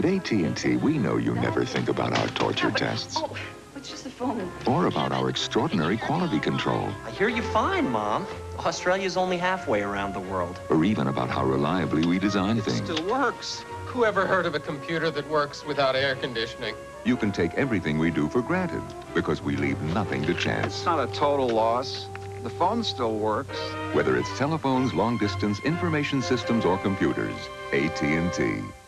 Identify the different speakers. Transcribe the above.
Speaker 1: At AT&T, we know you never think about our torture tests.
Speaker 2: Oh, it's just the phone.
Speaker 1: Or about our extraordinary quality control.
Speaker 3: I hear you fine, Mom. Australia's only halfway around the world.
Speaker 1: Or even about how reliably we design things.
Speaker 4: It still works. Who ever heard of a computer that works without air conditioning?
Speaker 1: You can take everything we do for granted because we leave nothing to chance.
Speaker 5: It's not a total loss. The phone still works.
Speaker 1: Whether it's telephones, long-distance, information systems, or computers, AT&T.